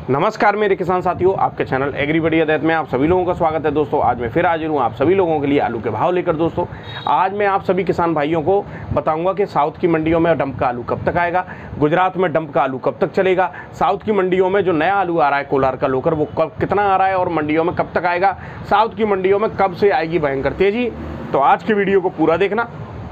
नमस्कार मेरे किसान साथियों, आपके चैनल एग्रीबडी दैत में आप सभी लोगों का स्वागत है। दोस्तों आज मैं फिर हाजिर हूँ आप सभी लोगों के लिए आलू के भाव लेकर। दोस्तों आज मैं आप सभी किसान भाइयों को बताऊंगा कि साउथ की मंडियों में डंप का आलू कब तक आएगा, गुजरात में डंप का आलू कब तक चलेगा, साउथ की मंडियों में जो नया आलू आ रहा है कोलार का लोकर वो कब कितना आ रहा है और मंडियों में कब तक आएगा, साउथ की मंडियों में कब से आएगी भयंकर तेजी। तो आज के वीडियो को पूरा देखना।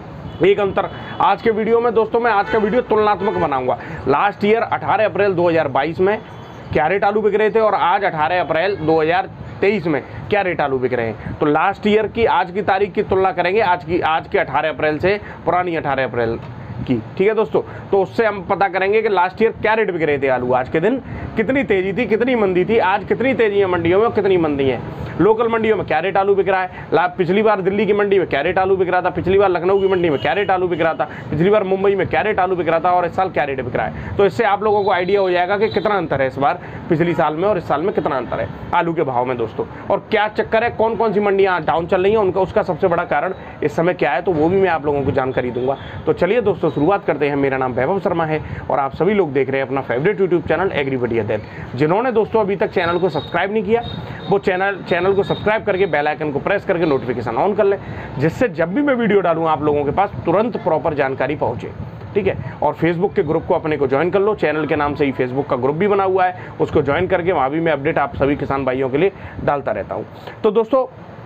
एक अंतर आज के वीडियो में दोस्तों, मैं आज का वीडियो तुलनात्मक बनाऊंगा। लास्ट ईयर 18 अप्रैल 2022 में क्या रेट आलू बिक रहे थे और आज 18 अप्रैल 2023 में क्या रेट आलू बिक रहे हैं। तो लास्ट ईयर की आज की तारीख की तुलना करेंगे आज के 18 अप्रैल से पुरानी 18 अप्रैल की। ठीक है दोस्तों, तो उससे हम पता करेंगे कि लास्ट ईयर क्या रेट बिक रहे थे आलू, आज के दिन कितनी तेजी थी, कितनी मंदी थी, आज कितनी तेजी है मंडियों में और कितनी मंदी है। लोकल मंडियों में क्या रेट आलू बिक रहा है, पिछली बार दिल्ली की मंडी में क्या रेट आलू बिक रहा था, पिछली बार लखनऊ की मंडी में क्या रेट आलू बिक रहा था, पिछली बार मुंबई में क्या रेट आलू बिक रहा था और इस साल क्या रेट बिक रहा है। तो इससे आप लोगों को आइडिया हो जाएगा कि कितना अंतर है इस बार पिछली साल में और इस साल में कितना अंतर है आलू के भाव में दोस्तों, और क्या चक्कर है, कौन कौन सी मंडियाँ डाउन चल रही हैं, उनका उसका सबसे बड़ा कारण इस समय क्या है, तो वो भी मैं आप लोगों को जानकारी दूंगा। तो चलिए दोस्तों शुरुआत करते हैं। मेरा नाम वैभव शर्मा है और आप सभी लोग देख रहे हैं अपना फेवरेट यूट्यूब चैनल एग्रीबडी दैत। जिन्होंने दोस्तों अभी तक चैनल को सब्सक्राइब नहीं किया वो चैनल को सब्सक्राइब करके बेल आइकन को प्रेस करके नोटिफिकेशन ऑन कर लें, जिससे जब भी मैं वीडियो डालूं आप लोगों के पास तुरंत प्रॉपर जानकारी पहुंचे। ठीक है, और फेसबुक के ग्रुप को अपने को ज्वाइन कर लो, चैनल के नाम से ही फेसबुक का ग्रुप भी बना हुआ है, उसको ज्वाइन करके वहाँ भी मैं अपडेट आप सभी किसान भाइयों के लिए डालता रहता हूँ। तो दोस्तों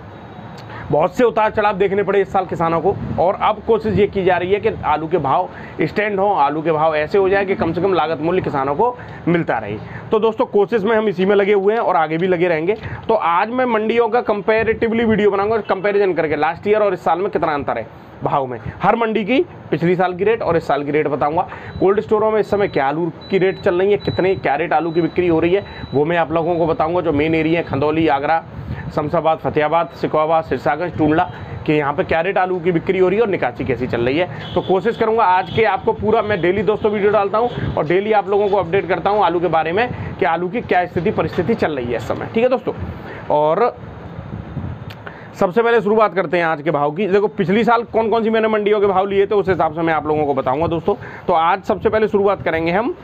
बहुत से उतार चढ़ाव देखने पड़े इस साल किसानों को और अब कोशिश ये की जा रही है कि आलू के भाव स्टैंड हो, आलू के भाव ऐसे हो जाए कि कम से कम लागत मूल्य किसानों को मिलता रहे। तो दोस्तों कोशिश में हम इसी में लगे हुए हैं और आगे भी लगे रहेंगे। तो आज मैं मंडियों का कंपैरेटिवली वीडियो बनाऊंगा, कंपैरिजन करके लास्ट ईयर और इस साल में कितना अंतर है भाव में, हर मंडी की पिछली साल की रेट और इस साल की रेट बताऊंगा। कोल्ड स्टोरों में इस समय क्या आलू की रेट चल रही है, कितने क्या रेट आलू की बिक्री हो रही है वो मैं आप लोगों को बताऊंगा। जो मेन एरिया है खंदौली, आगरा, शमशाबाद, फतेहाबाद, सिकोहाबाद, सिरसागंज, टूंडला कि यहाँ पे क्या रेट आलू की बिक्री हो रही है और निकासी कैसी चल रही है। तो कोशिश करूँगा आज के आपको पूरा, मैं डेली दोस्तों वीडियो डालता हूँ और डेली आप लोगों को अपडेट करता हूँ आलू के बारे में कि आलू की क्या स्थिति परिस्थिति चल रही है इस समय। ठीक है दोस्तों, और सबसे पहले शुरुआत करते हैं आज के भाव की। देखो पिछली साल कौन कौन सी मैंने मंडियों के भाव लिए थे उस हिसाब से मैं आप लोगों को बताऊंगा दोस्तों। तो आज सबसे पहले शुरुआत करेंगे हम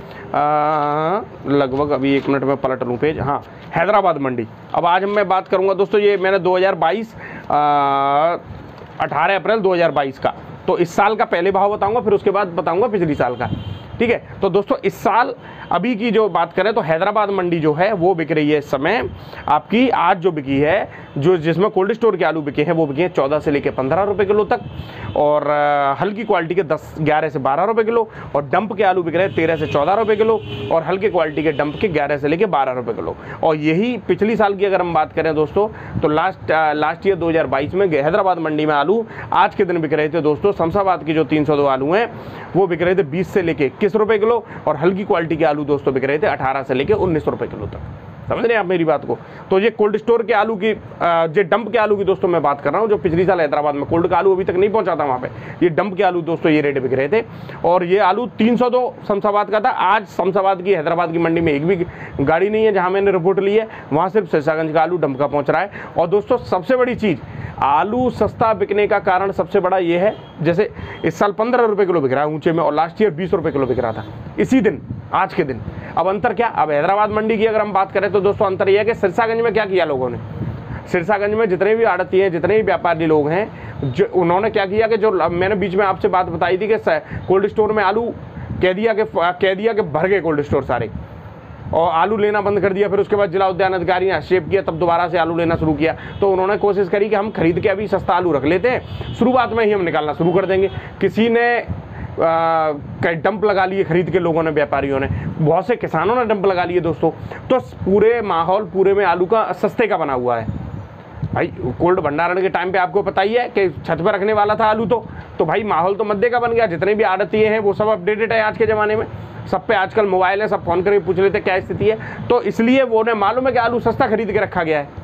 लगभग, अभी एक मिनट में पलट लूँ पेज, हाँ हैदराबाद मंडी। अब आज मैं बात करूंगा दोस्तों, ये मैंने 2022 18 अप्रैल 2022 का, तो इस साल का पहले भाव बताऊंगा फिर उसके बाद बताऊंगा पिछली साल का। ठीक है, तो दोस्तों इस साल अभी की जो बात करें तो हैदराबाद मंडी जो है वो बिक रही है इस समय आपकी, आज जो बिकी है जो जिसमें कोल्ड स्टोर के आलू बिके हैं वो बिके हैं 14 से लेकर 15 रुपये किलो तक, और हल्की क्वालिटी के 11 से 12 रुपये किलो, और डंप के आलू बिक रहे हैं 13 से 14 रुपये किलो, और हल्के क्वालिटी के डंप के 11 से लेकर 12 रुपये किलो। और यही पिछली साल की अगर हम बात करें दोस्तों तो लास्ट ईयर 2022 में हैदराबाद मंडी में आलू आज के दिन बिक रहे थे दोस्तों, शमशाबाद की जो 302 आलू हैं वो बिक रहे थे 20 से लेकर 21 रुपये किलो, और हल्की क्वालिटी के आलू दोस्तों बिक रहे थे 18 से लेकर 19 रुपये किलो तक। समझ रहे हैं आप मेरी बात को। तो ये कोल्ड स्टोर के आलू की, जो डंप के आलू की दोस्तों मैं बात कर रहा हूँ, जो पिछली साल हैदराबाद में कोल्ड का आलू अभी तक नहीं पहुंचा था वहाँ पे, ये डंप के आलू दोस्तों ये रेट बिक रहे थे। और ये आलू 302 शमशाबाद का था। आज शमशाबाद की हैदराबाद की मंडी में एक भी गाड़ी नहीं है जहाँ मैंने रिपोर्ट ली है, वहाँ सिर्फ सिरसागंज का आलू डंप का पहुँच रहा है। और दोस्तों सबसे बड़ी चीज़, आलू सस्ता बिकने का कारण सबसे बड़ा ये है, जैसे इस साल 15 रुपये किलो बिक रहा है ऊंचे में और लास्ट ईयर 20 रुपये किलो बिक रहा था इसी दिन, आज के दिन। अब अंतर क्या, अब हैदराबाद मंडी की अगर हम बात करें तो दोस्तों अंतर यह है कि सिरसागंज में क्या किया लोगों ने, सिरसागंज में जितने भी आड़ती हैं, जितने भी व्यापारी लोग हैं, जो उन्होंने क्या किया कि जो मैंने बीच में आपसे बात बताई थी कि कोल्ड स्टोर में आलू कह दिया कि भर गए कोल्ड स्टोर सारे, और आलू लेना बंद कर दिया। फिर उसके बाद जिला उद्यान अधिकारी ने हस्तक्षेप किया, तब दोबारा से आलू लेना शुरू किया। तो उन्होंने कोशिश करी कि हम खरीद के अभी सस्ता आलू रख लेते हैं, शुरुआत में ही हम निकालना शुरू कर देंगे। किसी ने डंप लगा लिए खरीद के, लोगों ने, व्यापारियों ने, बहुत से किसानों ने डंप लगा लिए दोस्तों। तो पूरे माहौल पूरे में आलू का सस्ते का बना हुआ है भाई। कोल्ड भंडारण के टाइम पे आपको पता ही है कि छत पर रखने वाला था आलू, तो भाई माहौल तो मध्य का बन गया। जितने भी आड़ती हैं वो सब अपडेटेड है आज के ज़माने में, सब पे आजकल मोबाइल है, सब फ़ोन करके पूछ लेते क्या स्थिति है। तो इसलिए वो ने मालूम है कि आलू सस्ता खरीद के रखा गया है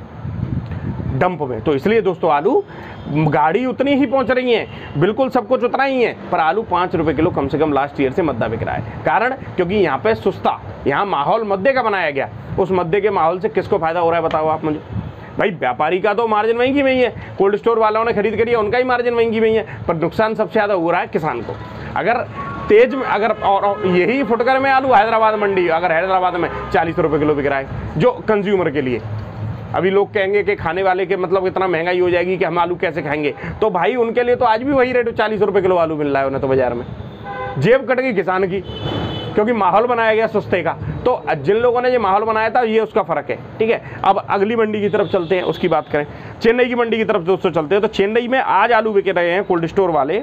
डंप में। तो इसलिए दोस्तों आलू गाड़ी उतनी ही पहुंच रही है, बिल्कुल सब कुछ उतना ही है, पर आलू 5 रुपये किलो कम से कम लास्ट ईयर से मद्दा बिक रहा है। कारण क्योंकि यहाँ पे सुस्ता, यहाँ माहौल मध्य का बनाया गया। उस मध्य के माहौल से किसको फायदा हो रहा है बताओ आप मुझे भाई। व्यापारी का तो मार्जिन वहीं की वहीं है, कोल्ड स्टोर वालों ने खरीद करी है उनका ही मार्जिन वहीं की वहीं है, पर नुकसान सबसे ज़्यादा हो रहा है किसान को। अगर तेज में अगर और यही फुटकर में आलू हैदराबाद मंडी, अगर हैदराबाद में 40 रुपये किलो बिक रहा है जो कंज्यूमर के लिए। अभी लोग कहेंगे कि खाने वाले के मतलब इतना महंगाई हो जाएगी कि हम आलू कैसे खाएंगे, तो भाई उनके लिए तो आज भी वही रेट 40 रुपये किलो आलू मिल रहा है उन्हें तो बाजार में। जेब कट गई किसान की, क्योंकि माहौल बनाया गया सस्ते का। तो जिन लोगों ने ये माहौल बनाया था ये उसका फ़र्क है, ठीक है। अब अगली मंडी की तरफ चलते हैं, उसकी बात करें। चेन्नई की मंडी की तरफ दोस्तों चलते हैं। तो चेन्नई में आज आलू बिक रहे हैं कोल्ड स्टोर वाले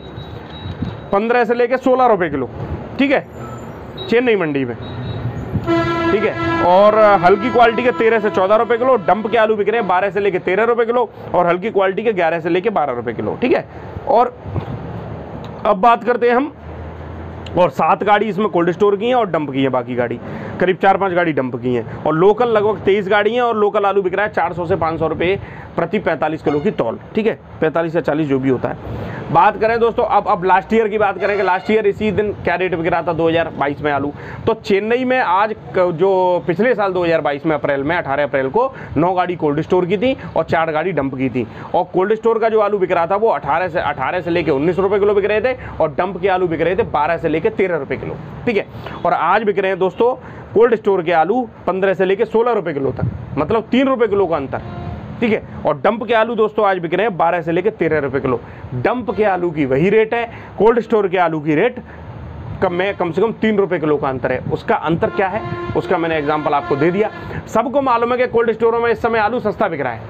15 से लेकर 16 रुपये किलो, ठीक है, चेन्नई मंडी में, ठीक है। और हल्की क्वालिटी के 13 से 14 रुपये किलो। डंप के आलू बिक रहे हैं 12 से लेकर 13 रुपये किलो और हल्की क्वालिटी के 11 से लेकर 12 रुपये किलो, ठीक है। और अब बात करते हैं हम, और 7 गाड़ी इसमें कोल्ड स्टोर की हैं और डंप की हैं, बाकी गाड़ी करीब 4-5 गाड़ी डंप की हैं। और लोकल लगभग 23 गाड़ी हैं और लोकल आलू बिक रहा है 400 से 500 रुपये प्रति 45 किलो की तौल, ठीक है, 45 या 40 जो भी होता है। बात करें दोस्तों अब लास्ट ईयर की बात करें कि लास्ट ईयर इसी दिन क्या रेट बिक रहा था 2022 में आलू। तो चेन्नई में आज जो पिछले साल 2022 में अप्रैल में 18 अप्रैल को 9 गाड़ी कोल्ड स्टोर की थी और 4 गाड़ी डंप की थी। और कोल्ड स्टोर का जो आलू बिक रहा था वो 18 से लेकर 19 रुपये किलो बिक रहे थे और डंप के आलू बिक रहे थे 12 से लेकर 13 रुपये किलो, ठीक है। और आज बिक रहे हैं दोस्तों कोल्ड स्टोर के आलू 15 से लेकर 16 रुपये किलो तक, मतलब 3 रुपये किलो का अंतर, ठीक है। और डंप के आलू दोस्तों आज बिक रहे हैं 12 से लेकर 13 रुपये किलो। डंप के आलू की वही रेट है, कोल्ड स्टोर के आलू की रेट कम से कम 3 रुपये किलो का अंतर है। उसका अंतर क्या है उसका मैंने एग्जांपल आपको दे दिया। सबको मालूम है कि कोल्ड स्टोरों में इस समय आलू सस्ता बिक रहा है,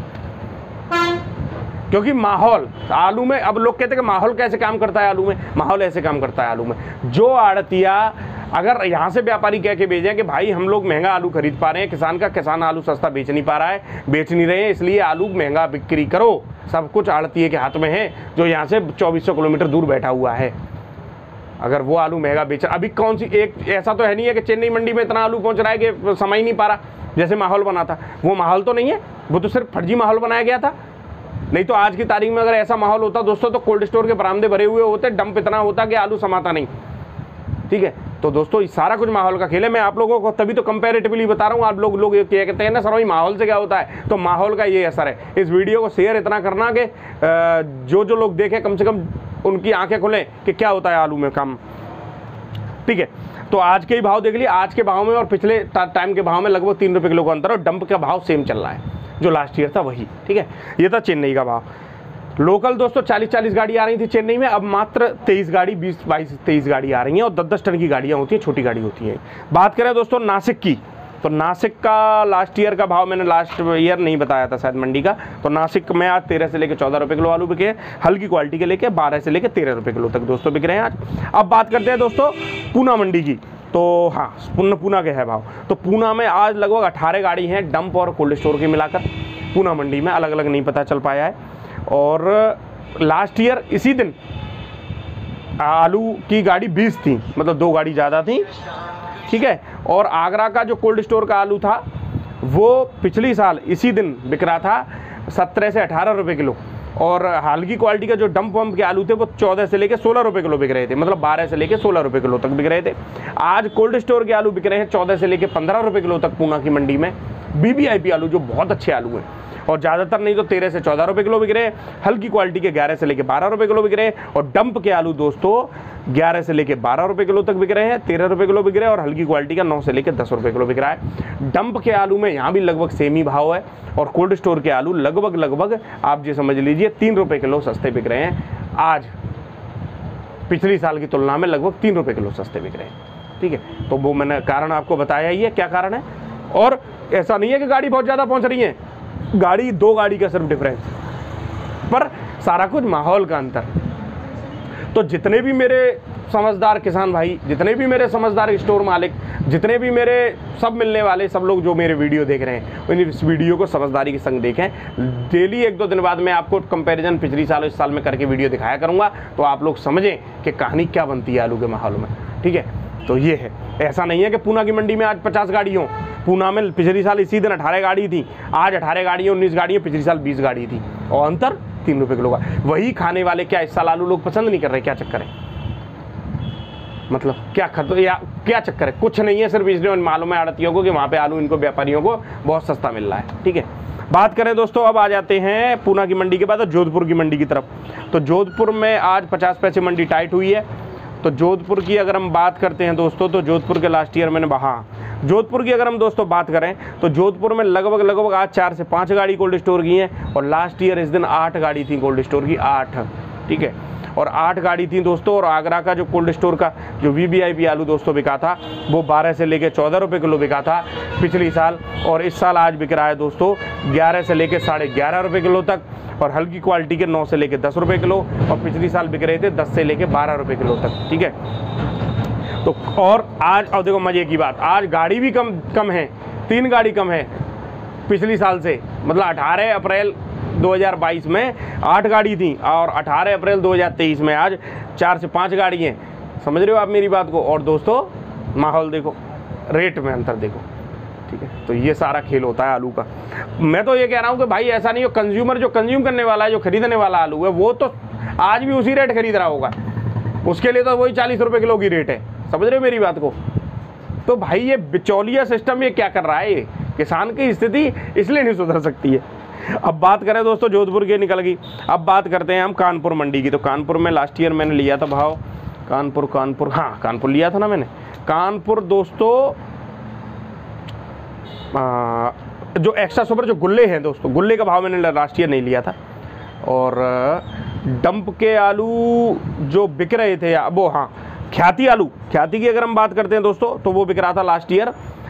क्योंकि माहौल आलू में, अब लोग कहते हैं कि माहौल कैसे काम करता है आलू में, माहौल ऐसे काम करता है आलू में। जो आड़तिया अगर यहाँ से व्यापारी कह के भेजें कि भाई हम लोग महंगा आलू खरीद पा रहे हैं, किसान आलू सस्ता बेच नहीं पा रहा है, बेच नहीं रहे हैं, इसलिए आलू महंगा बिक्री करो, सब कुछ आड़तिये के हाथ में है जो यहाँ से 2400 किलोमीटर दूर बैठा हुआ है। अगर वो आलू महंगा बेच, अभी कौन सी एक ऐसा तो है नहीं है कि चेन्नई मंडी में इतना आलू पहुँच रहा है कि समझ नहीं पा रहा, जैसे माहौल बना था वो माहौल तो नहीं है, वो तो सिर्फ फर्जी माहौल बनाया गया था। नहीं तो आज की तारीख में अगर ऐसा माहौल होता दोस्तों तो कोल्ड स्टोर के बरामदे भरे हुए होते, डंप इतना होता कि आलू समाता नहीं, ठीक है। तो दोस्तों ये सारा कुछ माहौल का खेल है। मैं आप लोगों को तभी तो कंपैरेटिवली बता रहा हूँ। आप लोग ये कहते हैं ना सर भाई माहौल से क्या होता है, तो माहौल का ये असर है। इस वीडियो को शेयर इतना करना कि जो लोग देखें कम से कम उनकी आंखें खुलें कि क्या होता है आलू में काम, ठीक है। तो आज के ही भाव देख लिए, आज के भाव में और पिछले टाइम के भाव में लगभग 3 रुपये किलो का अंतर, और डंप का भाव सेम चल रहा है जो लास्ट ईयर था वही, ठीक है। ये था चेन्नई का भाव। लोकल दोस्तों 40-40 गाड़ी आ रही थी चेन्नई में, अब मात्र 23 गाड़ी 22-23 गाड़ी आ रही हैं और 10-10 टन की गाड़ियाँ होती हैं, छोटी गाड़ी होती हैं। बात करें दोस्तों नासिक की, तो नासिक का लास्ट ईयर का भाव मैंने लास्ट ईयर नहीं बताया था शायद मंडी का। तो नासिक में आज 13 से लेकर 14 रुपये किलो आलू बिके, हल्की क्वालिटी के लेके 12 से लेकर 13 रुपये किलो तक दोस्तों बिक रहे हैं आज। अब बात करते हैं दोस्तों पूना मंडी की। तो हाँ, पूना के है भाव। तो पूना में आज लगभग 18 गाड़ी हैं डंप और कोल्ड स्टोर की मिलाकर पूना मंडी में, अलग अलग नहीं पता चल पाया है। और लास्ट ईयर इसी दिन आलू की गाड़ी 20 थी, मतलब 2 गाड़ी ज़्यादा थी, ठीक है। और आगरा का जो कोल्ड स्टोर का आलू था वो पिछली साल इसी दिन बिक रहा था 17 से 18 रुपये किलो, और हल्की क्वालिटी का जो डंप वंप के आलू थे वो 14 से लेकर 16 रुपये किलो बिक रहे थे, मतलब 12 से लेकर 16 रुपये किलो तक बिक रहे थे। आज कोल्ड स्टोर के आलू बिक रहे हैं 14 से लेकर 15 रुपये किलो तक पूना की मंडी में। BBIP आलू जो बहुत अच्छे आलू हैं, और ज़्यादातर नहीं तो 13 से 14 रुपये किलो बिक रहे हैं। हल्की क्वालिटी के 11 से लेकर 12 रुपये किलो बिक रहे हैं, और डंप के आलू दोस्तों 11 से लेकर 12 रुपये किलो तक बिक रहे हैं, 13 रुपये किलो बिक रहे हैं, और हल्की क्वालिटी का 9 से लेकर 10 रुपये किलो बिक रहा है। डंप के आलू में यहाँ भी लगभग सेम ही भाव है, और कोल्ड स्टोर के आलू लगभग आप ये समझ लीजिए 3 रुपये किलो सस्ते बिक रहे हैं आज, पिछली साल की तुलना में लगभग 3 रुपये किलो सस्ते बिक रहे हैं, ठीक है। तो वो मैंने कारण आपको बताया ही है क्या कारण है। और ऐसा नहीं है कि गाड़ी बहुत ज़्यादा पहुँच रही है, गाड़ी 2 गाड़ी का सिर्फ डिफरेंस, पर सारा कुछ माहौल का अंतर। तो जितने भी मेरे समझदार किसान भाई, जितने भी मेरे समझदार स्टोर मालिक, जितने भी मेरे सब मिलने वाले सब लोग जो मेरे वीडियो देख रहे हैं, इस वीडियो को समझदारी के संग देखें। डेली 1-2 दिन बाद मैं आपको कंपैरिजन पिछली साल इस साल में करके वीडियो दिखाया करूँगा, तो आप लोग समझें कि कहानी क्या बनती है आलू के माहौल में, ठीक है। तो ये है, ऐसा नहीं है कि पूना की मंडी में आज 50 गाड़ी हो। पूना में पिछली साल इसी दिन 18 गाड़ी थी, आज 18 गाड़ी 19 गाड़ी, पिछली साल 20 गाड़ी थी, और अंतर 3 रुपये किलो का। वही खाने वाले क्या इस साल आलू लोग पसंद नहीं कर रहे, क्या चक्कर है, मतलब क्या चक्कर है? कुछ नहीं है, सिर्फ इसलिए मालूम है आड़तियों को कि वहाँ पे आलू इनको व्यापारियों को बहुत सस्ता मिल रहा है, ठीक है। बात करें दोस्तों, अब आ जाते हैं पूना की मंडी के बाद जोधपुर की मंडी की तरफ। तो जोधपुर में आज 50 पैसे मंडी टाइट हुई है, तो जोधपुर की अगर हम बात करते हैं दोस्तों, तो जोधपुर के लास्ट ईयर मैंने जोधपुर की अगर हम दोस्तों बात करें तो जोधपुर में लगभग आज 4 से 5 गाड़ी कोल्ड स्टोर की हैं, और लास्ट ईयर इस दिन 8 गाड़ी थी कोल्ड स्टोर की, 8, ठीक है, और 8 गाड़ी थी दोस्तों। और आगरा का जो कोल्ड स्टोर का जो VVIP आलू दोस्तों बिका था वो 12 से लेके 14 रुपये किलो बिका था पिछली साल, और इस साल आज बिक रहा है दोस्तों 11 से लेके 11.5 रुपये किलो तक, और हल्की क्वालिटी के 9 से लेके 10 रुपये किलो, और पिछली साल बिक रहे थे 10 से लेके 12 रुपये किलो तक, ठीक है। तो और आज और देखो मज़े की बात, आज गाड़ी भी कम है, 3 गाड़ी कम है पिछली साल से, मतलब 18 अप्रैल 2022 में 8 गाड़ी थी, और 18 अप्रैल 2023 में आज 4 से 5 गाड़ी हैं। समझ रहे हो आप मेरी बात को। और दोस्तों माहौल देखो, रेट में अंतर देखो, ठीक है। तो ये सारा खेल होता है आलू का। मैं तो ये कह रहा हूँ कि भाई ऐसा नहीं हो, कंज्यूमर जो कंज्यूम करने वाला है, जो खरीदने वाला आलू है, वो तो आज भी उसी रेट खरीद रहा होगा, उसके लिए तो वही 40 रुपये किलो की रेट है। समझ रहे हो मेरी बात को। तो भाई ये बिचौलिया सिस्टम ये क्या कर रहा है, ये किसान की स्थिति इसलिए नहीं सुधर सकती है। अब बात करें दोस्तों, जोधपुर की निकल गई, अब बात करते हैं हम कानपुर मंडी की। तो कानपुर में लास्ट ईयर मैंने लिया था भाव, कानपुर हाँ कानपुर लिया था ना मैंने। कानपुर दोस्तों जो एक्स्ट्रा सुपर जो गुल्ले हैं दोस्तों, गुल्ले का भाव मैंने लास्ट ईयर नहीं लिया था। और डंप के आलू जो बिक रहे थे वो, हाँ ख्याति आलू, ख्याति की अगर हम बात करते हैं दोस्तों, तो वो बिक रहा था लास्ट ईयर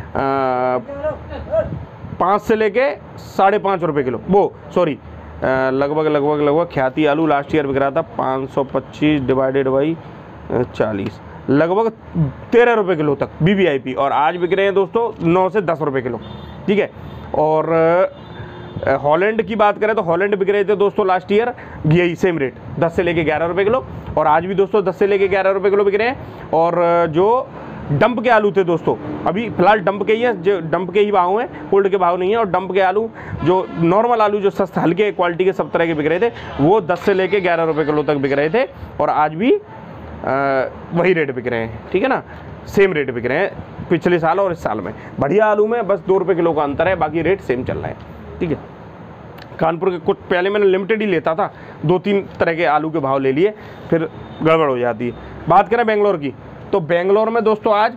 5 से लेके 5.5 रुपये किलो, वो सॉरी लगभग ख्याति आलू लास्ट ईयर बिक रहा था 525 डिवाइडेड बाई 40, लगभग 13 रुपये किलो तक VVIP, और आज बिक रहे हैं दोस्तों 9 से 10 रुपये किलो, ठीक है। और हॉलैंड की बात करें तो हॉलैंड बिक रहे थे दोस्तों लास्ट ईयर यही सेम रेट 10 से लेके 11 रुपये किलो, और आज भी दोस्तों 10 से लेके 11 रुपये किलो बिक रहे हैं। और जो डंप के आलू थे दोस्तों, अभी फिलहाल डंप के ही हैं, जो डंप के ही भाव हैं, कोल्ड के भाव नहीं है। और डंप के आलू जो नॉर्मल आलू जो सस्ते हल्के क्वालिटी के सब तरह के बिक रहे थे, वो 10 से लेके 11 रुपये किलो तक बिक रहे थे, और आज भी वही रेट बिक रहे हैं, ठीक है ना, सेम रेट बिक रहे हैं पिछले साल और इस साल में। बढ़िया आलू में बस 2 रुपये किलो का अंतर है, बाकी रेट सेम चल रहा है, ठीक है। कानपुर के कुछ पहले मैंने लिमिटेड ही लेता था, 2-3 तरह के आलू के भाव ले लिए, फिर गड़बड़ हो जाती है। बात करें बेंगलोर की, तो बेंगलोर में दोस्तों आज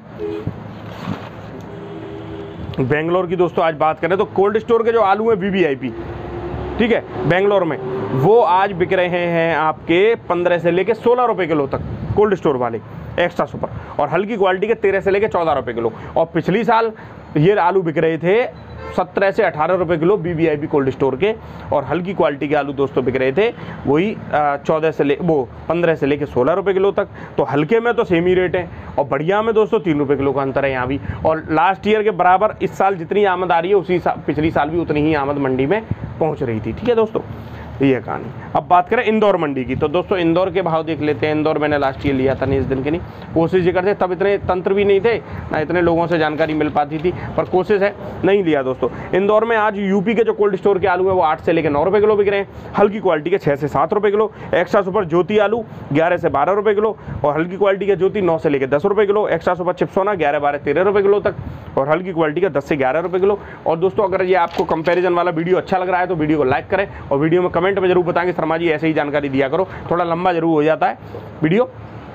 बात करें तो कोल्ड स्टोर के जो आलू हैं VVIP, ठीक है, बेंगलोर में वो आज बिक रहे हैं आपके 15 से लेके 16 रुपये किलो तक कोल्ड स्टोर वाले एक्स्ट्रा सुपर, और हल्की क्वालिटी के 13 से लेके 14 रुपये किलो। और पिछली साल ये आलू बिक रहे थे 17 से 18 रुपये किलो VVIP कोल्ड स्टोर के, और हल्की क्वालिटी के आलू दोस्तों बिक रहे थे वही 15 से लेके 16 रुपये किलो तक। तो हल्के में तो सेम ही रेट है, और बढ़िया में दोस्तों 3 रुपये किलो का अंतर है यहाँ भी। और लास्ट ईयर के बराबर इस साल जितनी आमद आ रही है उसी पिछली साल भी उतनी ही आमद मंडी में पहुँच रही थी, ठीक है दोस्तों, ये कहानी। अब बात करें इंदौर मंडी की, तो दोस्तों इंदौर के भाव देख लेते हैं। इंदौर मैंने लास्ट ईयर लिया था, नहीं इस दिन के नहीं, कोशिश ये करते, तब इतने तंत्र भी नहीं थे ना, इतने लोगों से जानकारी मिल पाती थी, पर कोशिश है, नहीं लिया दोस्तों। इंदौर में आज यूपी के जो कोल्ड स्टोर के आलू है वो 8 से लेकर 9 रुपये किलो बिक रहे हैं, हल्की क्वालिटी के 6 से 7 रुपये किलो। एक्स्ट्रा सुपर ज्योति आलू 11 से 12 रुपये किलो, और हल्की क्वालिटी के ज्योति 9 से लेकर 10 रुपये किलो। एक्स्ट्रा सुपर चिप्सोना 11, 12, 13 रुपये किलो तक, और हल्की क्वालिटी का 10 से 11 रुपये किलो। और दोस्तों अगर ये आपको कंपैरिजन वाला वीडियो अच्छा लग रहा है तो वीडियो को लाइक करें, और वीडियो में कमेंट में जरूर बताएंगे शर्मा जी ऐसे ही जानकारी दिया करो, थोड़ा लंबा जरूर हो जाता है वीडियो।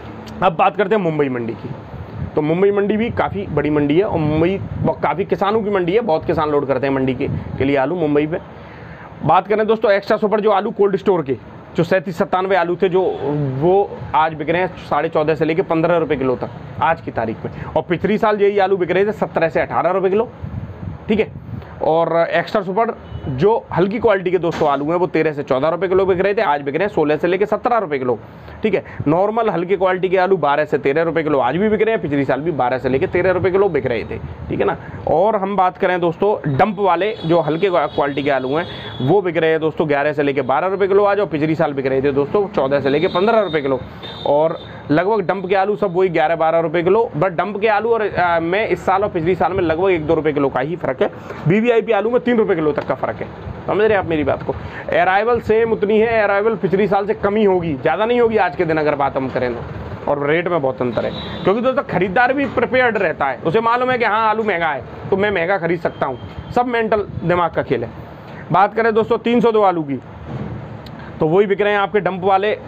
अब बात करते हैं मुंबई मंडी की, तो मुंबई मंडी भी काफ़ी बड़ी मंडी है, और मुंबई काफ़ी किसानों की मंडी है, बहुत किसान लोड करते हैं मंडी के लिए आलू मुंबई में। बात करें दोस्तों एक्स्ट्रा सुपर जो आलू कोल्ड स्टोर के जो 37-97 आलू थे, जो वो आज बिक रहे हैं 14.5 से लेकर 15 रुपये किलो तक आज की तारीख में, और पिछली साल यही आलू बिक रहे थे 17 से 18 रुपये किलो, ठीक है। और एक्स्ट्रा सुपर जो हल्की क्वालिटी के दोस्तों आलू हैं वो 13 से 14 रुपये किलो बिक रहे थे, आज बिक रहे हैं 16 से लेकर 17 रुपये किलो, ठीक है। नॉर्मल हल्की क्वालिटी के आलू 12 से 13 रुपये किलो आज भी बिक रहे हैं, पिछली साल भी 12 से लेकर 13 रुपये किलो बिक रहे थे, ठीक है ना। और हम बात करें दोस्तों डंप वाले जो हल्के क्वालिटी के आलू हैं वो बिक रहे हैं दोस्तों 11 से लेकर 12 रुपये किलो आज, और पिछली साल बिक रहे थे दोस्तों 14 से लेकर 15 रुपये किलो। और लगभग डंप के आलू सब वही 11-12 रुपये किलो, बट डंप के आलू और में इस साल और पिछली साल में लगभग 1-2 रुपये किलो का ही फर्क है। VVIP आलू में 3 रुपये किलो तक का फर्क है, समझ रहे हैं आप मेरी बात को। अराइवल सेम उतनी है, अराइवल पिछली साल से कमी होगी, ज़्यादा नहीं होगी आज के दिन अगर बात हम करें तो, और रेट में बहुत अंतर है, क्योंकि दोस्तों खरीदार भी प्रिपेयर्ड रहता है, उसे मालूम है कि हाँ आलू महंगा है तो मैं महंगा खरीद सकता हूँ, सब मेंटल दिमाग का खेल है। बात करें दोस्तों 302 आलू की, तो वही बिक रहे हैं आपके डंप वाले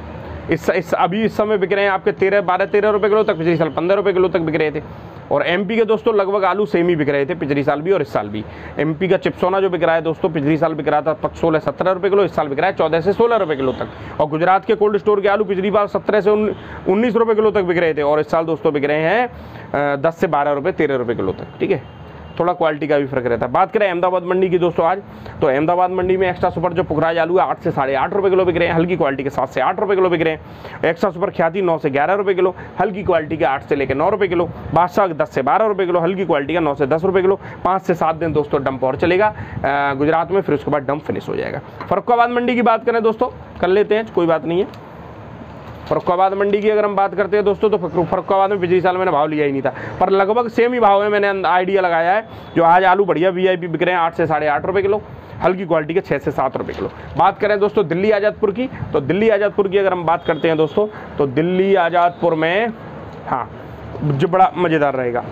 अभी इस समय बिक रहे हैं आपके 12-13 रुपये किलो तक, पिछले साल 15 रुपये किलो तक बिक रहे थे। और एमपी के दोस्तों लगभग आलू सेम ही बिक रहे थे पिछले साल भी और इस साल भी। एमपी का चिप्सोना जो बिक रहा है दोस्तों, पिछले साल बिक रहा था 16-17 रुपये किलो, इस साल बिक रहा है 14 से 16 रुपये किलो तक। और गुजरात के कोल्ड स्टोर के आलू पिछली बार 17 से 19 रुपये किलो तक बिक रहे थे और इस साल दोस्तों बिक रहे हैं 10 से 12 रुपये 13 रुपये किलो तक। ठीक है, थोड़ा क्वालिटी का भी फर्क रहता है। बात करें अहमदाबाद मंडी की दोस्तों आज, तो अहमदाबाद मंडी में एक्स्ट्रा सुपर जो पुखराज आलू है 8 से 8.5 रुपये किलो बिक रहे हैं, हल्की क्वालिटी के 7 से 8 रुपये किलो बिक रहे हैं। एक्स्ट्रा सुपर ख्याति 9 से 11 रुपये किलो, हल्की क्वालिटी के 8 से लेकर 9 रुपये किलो। बादशाह 10 से 12 रुपये किलो, हल्की क्वालिटी का 9 से 10 रुपये किलो। 5 से 7 दिन दोस्तों डंप और चलेगा गुजरात में, फिर उसके बाद डंप फिनिश हो जाएगा। फर्रुखाबाद मंडी की बात करें दोस्तों, कर लेते हैं, कोई बात नहीं है। फर्रुखाबाद मंडी की अगर हम बात करते हैं दोस्तों, तो फर्रुखाबाद में पिछले साल मैंने भाव लिया ही नहीं था, पर लगभग सेम ही भाव है, मैंने आइडिया लगाया है। जो आज आलू बढ़िया वीआईपी बिक रहे हैं 8 से 8.5 रुपये किलो, हल्की क्वालिटी के 6 से 7 रुपये किलो। बात करें दोस्तों दिल्ली आज़ादपुर की, तो दिल्ली आज़ादपुर की अगर हम बात करते हैं दोस्तों, तो दिल्ली आज़ादपुर में हाँ जो बड़ा मज़ेदार रहेगा,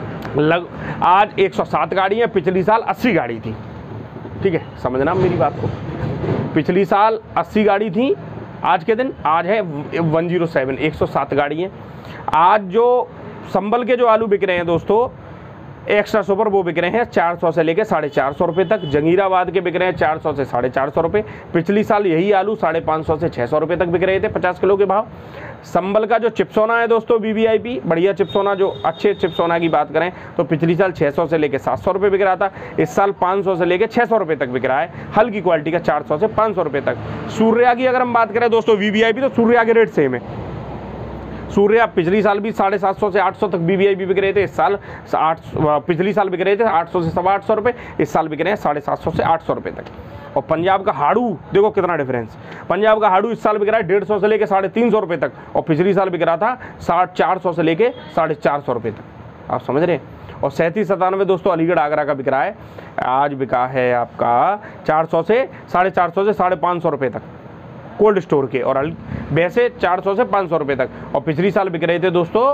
आज 107 गाड़ी है, पिछली साल 80 गाड़ी थी। ठीक है, समझना मेरी बात को, पिछली साल 80 गाड़ी थी, आज के दिन आज है 107, 107 गाड़ी हैं। आज जो संभल के जो आलू बिक रहे हैं दोस्तों एक्स्ट्रा सुपर, वो बिक रहे हैं 400 से लेकर 450 रुपये तक। जंगीराबाद के बिक रहे हैं 400 से 450 रुपये। पिछली साल यही आलू 550 से 600 रुपये तक बिक रहे थे 50 किलो के भाव। संभल का जो चिप्सोना है दोस्तों वीवीआईपी बढ़िया चिप्सोना, जो अच्छे चिप्सोना की बात करें तो पिछली साल 600 से लेकर 700 रुपये बिक रहा था, इस साल 500 से लेकर 600 रुपये तक बिक रहा है, हल्की क्वालिटी का 400 से 500 रुपये तक। सूर्या की अगर हम बात करें दोस्तों वीवीआईपी, तो सूर्या के रेट सेम है। सूर्या पिछली साल भी 750 से 800 तक वीवीआईपी बिक रहे थे, इस साल पिछली साल बिक रहे थे 800 से 825 रुपये, इस साल बिक रहे हैं 750 से 800 रुपये तक। और पंजाब का हाड़ू देखो कितना डिफरेंस, पंजाब का हाड़ू इस साल बिक रहा है 150 से लेकर 350 रुपये तक, और पिछली साल बिक रहा था 400 से लेकर 450 रुपये तक। आप समझ रहे हैं। और 3797 दोस्तों अलीगढ़ आगरा का बिक रहा है, आज बिका है आपका 400 से 450 से 550 रुपये तक कोल्ड स्टोर के, और वैसे 400 से 500 रुपये तक। और पिछली साल बिक रहे थे दोस्तों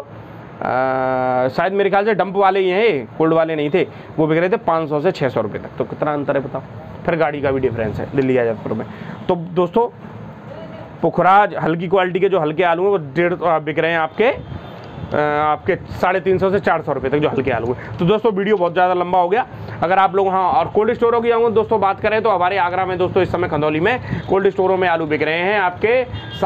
शायद मेरे ख्याल से डंप वाले ही हैं, कोल्ड वाले नहीं थे, वो बिक रहे थे 500 से 600 रुपये तक। तो कितना अंतर है बताओ। फिर गाड़ी का भी डिफरेंस है दिल्ली आज़ादपुर में। तो दोस्तों पुखराज हल्की क्वालिटी के जो हल्के आलू हैं वो 150 बिक रहे हैं आपके 350 से 400 रुपये तक जो हल्के आलू हैं। तो दोस्तों वीडियो बहुत ज़्यादा लंबा हो गया। अगर आप लोग हाँ और कोल्ड स्टोरों की दोस्तों बात करें तो हमारे आगरा में दोस्तों इस समय खंदौली में कोल्ड स्टोरों में आलू बिक रहे हैं आपके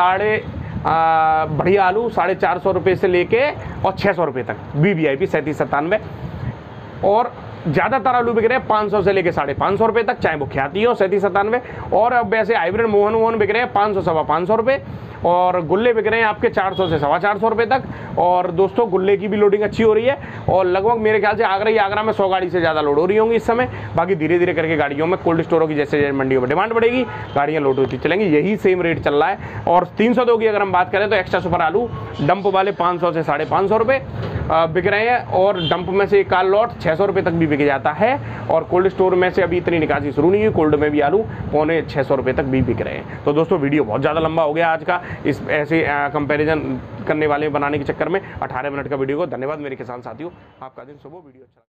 बढ़िया आलू 450 रुपये से लेके और 600 रुपये तक वीवीआईपी 3797, और ज़्यादातर आलू बिक रहे हैं 500 से लेके 550 रुपये तक, चाहे वो ख्याति हो 3797। और अब वैसे हाइब्रिड मोहन बिक रहे हैं 500 से 550 रुपये, और गुल्ले बिक रहे हैं आपके 400 से 425 रुपये तक। और दोस्तों गुल्ले की भी लोडिंग अच्छी हो रही है, और लगभग मेरे ख्याल से आगरा में 100 गाड़ी से ज़्यादा लोड हो रही होंगी इस समय। बाकी धीरे धीरे करके गाड़ियों में कोल्ड स्टोरों की जैसे मंडियों में डिमांड बढ़ेगी, गाड़ियाँ लोड होती चलेंगी, यही सेम रेट चल रहा है। और 302 की अगर हम बात करें तो एक्स्ट्रा सुपर आलू डंप वाले 500 से 550 रुपये बिक रहे हैं, और डंप में से एक लॉट 600 रुपये तक भी बिक जाता है। और कोल्ड स्टोर में से अभी इतनी निकासी शुरू नहीं हुई, कोल्ड में भी आलू 650 रुपये तक भी बिक रहे हैं। तो दोस्तों वीडियो बहुत ज़्यादा लंबा हो गया आज का, इस ऐसे कंपैरिजन करने वाले बनाने के चक्कर में 18 मिनट का वीडियो को। धन्यवाद मेरे किसान साथियों, आपका दिन शुभ हो। वीडियो अच्छा